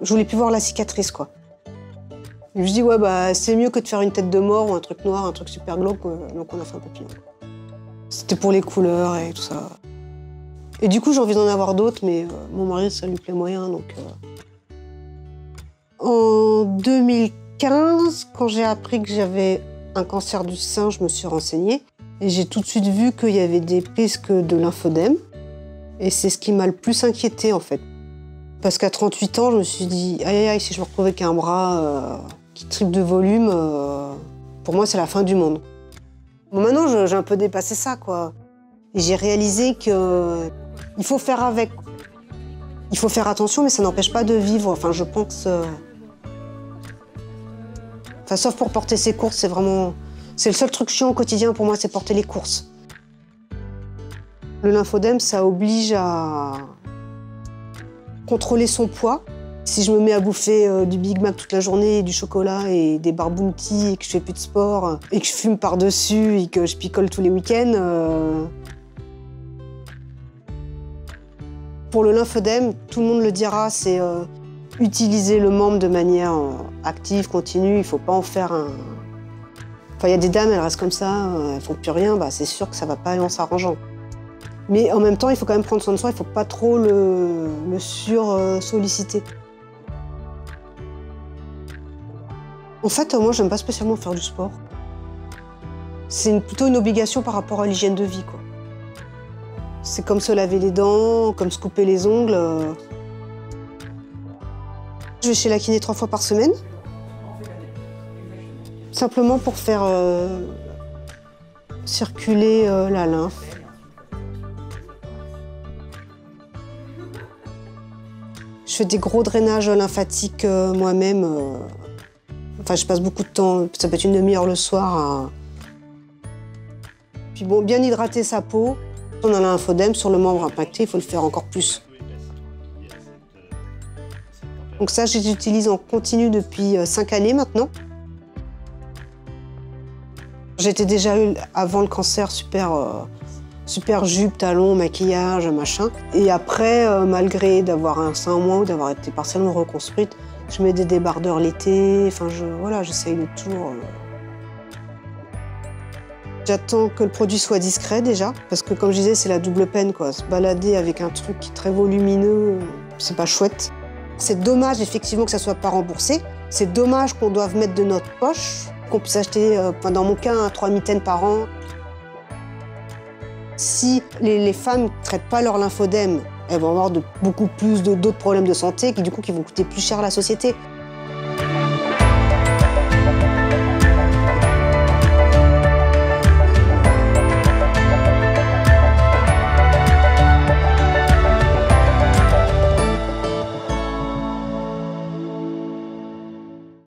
Je voulais plus voir la cicatrice, quoi. Je me dis, ouais, bah, c'est mieux que de faire une tête de mort ou un truc noir, un truc super glauque, donc on a fait un papillon. C'était pour les couleurs et tout ça. Et du coup, j'ai envie d'en avoir d'autres, mais mon mari, ça lui plaît moyen, donc... En 2015, quand j'ai appris que j'avais un cancer du sein, je me suis renseignée. Et j'ai tout de suite vu qu'il y avait des risques de lymphodème. Et c'est ce qui m'a le plus inquiétée, en fait. Parce qu'à 38 ans, je me suis dit, aïe, aïe, aïe, si je me retrouvais qu'un bras qui triple de volume, pour moi, c'est la fin du monde. Bon, maintenant, j'ai un peu dépassé ça, quoi. Et j'ai réalisé qu'il faut faire avec. Il faut faire attention, mais ça n'empêche pas de vivre. Enfin, je pense... Enfin, sauf pour porter ses courses, c'est vraiment... C'est le seul truc chiant au quotidien pour moi, c'est porter les courses. Le lymphodème, ça oblige à contrôler son poids. Si je me mets à bouffer du Big Mac toute la journée, du chocolat et des barres Bounty, et que je fais plus de sport, et que je fume par-dessus, et que je picole tous les week-ends... Pour le lymphodème, tout le monde le dira, c'est utiliser le membre de manière active, continue. Il ne faut pas en faire un... Enfin, il y a des dames, elles restent comme ça, elles ne font plus rien. Bah, c'est sûr que ça ne va pas aller en s'arrangeant. Mais en même temps, il faut quand même prendre soin de soi. Il ne faut pas trop le sur-solliciter. En fait, moi, j'aime pas spécialement faire du sport. C'est plutôt une obligation par rapport à l'hygiène de vie, quoi. C'est comme se laver les dents, comme se couper les ongles. Je vais chez la kiné 3 fois par semaine. Simplement pour faire circuler la lymphe. Je fais des gros drainages lymphatiques moi-même. Enfin, je passe beaucoup de temps, ça peut être une demi-heure le soir. Puis bon, bien hydrater sa peau. On a un lymphodème sur le membre impacté, il faut le faire encore plus. Donc ça, je l'utilise en continu depuis 5 années maintenant. J'étais déjà, avant le cancer, super jupe, talons, maquillage, machin. Et après, malgré d'avoir un sein en moins ou d'avoir été partiellement reconstruite, je mets des débardeurs l'été. Enfin, voilà, j'essaye de toujours... J'attends que le produit soit discret déjà, parce que comme je disais, c'est la double peine, quoi. Se balader avec un truc très volumineux, c'est pas chouette. C'est dommage effectivement que ça soit pas remboursé. C'est dommage qu'on doive mettre de notre poche, qu'on puisse acheter, dans mon cas, 3 mitaines par an. Si les femmes ne traitent pas leur lymphodème, elles vont avoir beaucoup plus d'autres problèmes de santé qui, du coup, qui vont coûter plus cher à la société.